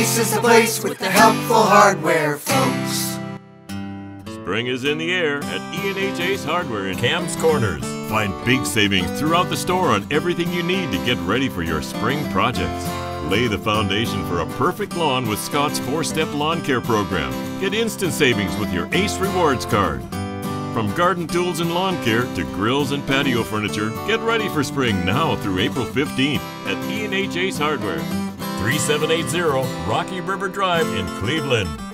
Ace is the place with the helpful hardware, folks. Spring is in the air at E&H Ace Hardware in Kamm's Corners. Find big savings throughout the store on everything you need to get ready for your spring projects. Lay the foundation for a perfect lawn with Scott's 4-step lawn care program. Get instant savings with your Ace Rewards card. From garden tools and lawn care to grills and patio furniture, get ready for spring now through April 15th at E&H Ace Hardware, 3780 Rocky River Drive in Cleveland.